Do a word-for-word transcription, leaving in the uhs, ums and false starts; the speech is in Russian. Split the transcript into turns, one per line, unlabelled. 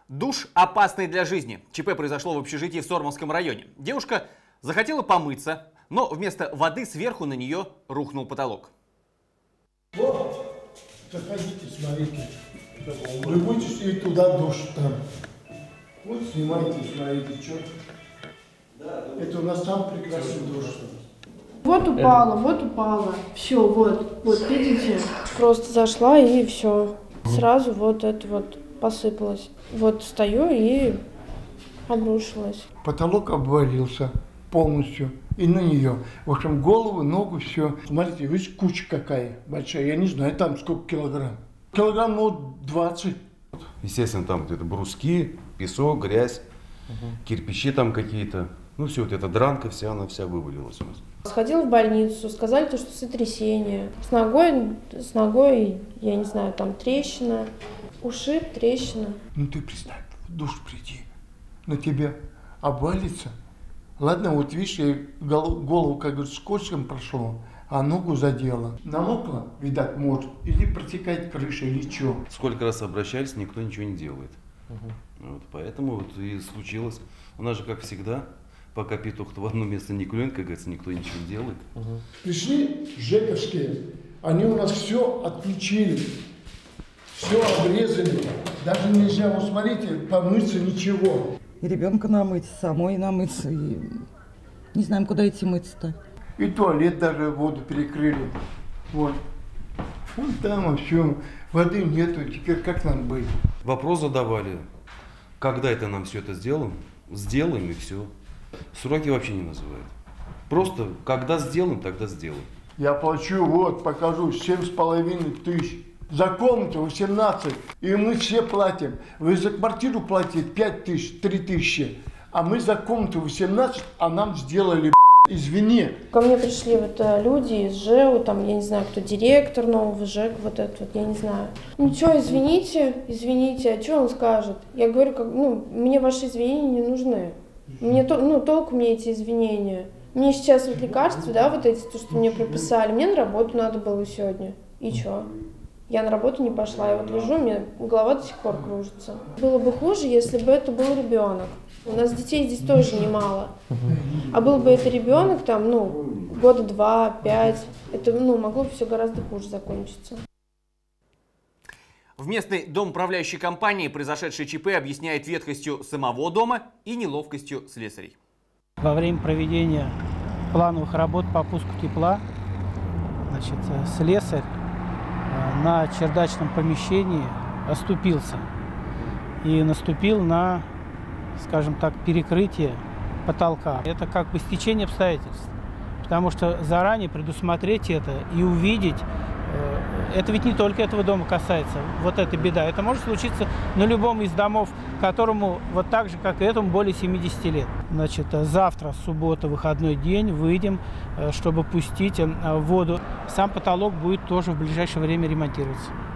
Душ опасный для жизни. ЧП произошло в общежитии в Сормовском районе. Девушка захотела помыться, но вместо воды сверху на нее рухнул потолок.
Вот, заходите, смотрите. Вы будете сидеть туда душ там. Вот снимайте, смотрите, что. Это у нас там прекрасный душ.
Вот упала, вот упала. Все, вот, вот, видите? Просто зашла и все. Сразу вот это вот посыпалось. Вот стою и обрушилась.
Потолок обвалился полностью. И на нее. В общем, голову, ногу, все. Смотрите, видите, куча какая большая. Я не знаю, там сколько килограмм. Килограмм, ну, двадцать.
Естественно, там вот это бруски, песок, грязь, угу. кирпичи там какие-то. Ну, все, вот эта дранка вся, она вся вывалилась у нас.
Сходила в больницу, сказали, что сотрясение. С ногой, с ногой, я не знаю, там трещина, ушиб, трещина.
Ну, ты представь, в душ приди, на тебя обвалится. Ладно, вот видишь, я голову, голову, как говорится, скотчем прошло, а ногу задело. Намокла, видать, может, или протекает крыша, или что.
Сколько раз обращались, никто ничего не делает. Угу. Вот, поэтому вот и случилось. У нас же, как всегда, пока петух в одно место не клюнет, как говорится, никто ничего не делает. Угу.
Пришли жековские, они у нас все отключили, все обрезали. Даже нельзя, вот смотрите, помыться, ничего.
И ребенка намыть, самой намыться, и не знаем, куда идти мыться-то.
И туалет даже воду перекрыли. Вот. Вон там все, воды нету, теперь как нам быть?
Вопрос задавали, когда это нам все это сделаем, сделаем и все. Сроки вообще не называют. Просто когда сделаем, тогда сделаем.
Я плачу, вот, покажу, семь с половиной тысяч. За комнату восемнадцать, и мы все платим. Вы за квартиру платите пять тысяч, три тысячи, а мы за комнату восемнадцать, а нам сделали, извини.
Ко мне пришли вот люди из ЖЭУ, там, я не знаю, кто директор нового ЖЭК, вот этот вот, я не знаю. Ничего, извините, извините, а что он скажет? Я говорю, как, ну, мне ваши извинения не нужны. Мне, ну, толку мне эти извинения. Мне сейчас вот лекарства, да, вот эти, то, что мне прописали, мне на работу надо было сегодня. И что? Я на работу не пошла, я вот лежу, у меня голова до сих пор кружится. Было бы хуже, если бы это был ребенок. У нас детей здесь тоже немало. А был бы это ребенок, там, ну, года два, пять, это, ну, могло бы все гораздо хуже закончиться.
В местной домоуправляющей компании произошедшее ЧП объясняет ветхостью самого дома и неловкостью слесарей.
Во время проведения плановых работ по пуску тепла, значит, слесарь на чердачном помещении оступился и наступил на, скажем так, перекрытие потолка. Это как бы стечение обстоятельств, потому что заранее предусмотреть это и увидеть, это ведь не только этого дома касается, вот эта беда. Это может случиться на любом из домов, которому вот так же, как и этому, более семидесяти лет. Значит, завтра, суббота, выходной день, выйдем, чтобы пустить воду. Сам потолок будет тоже в ближайшее время ремонтироваться.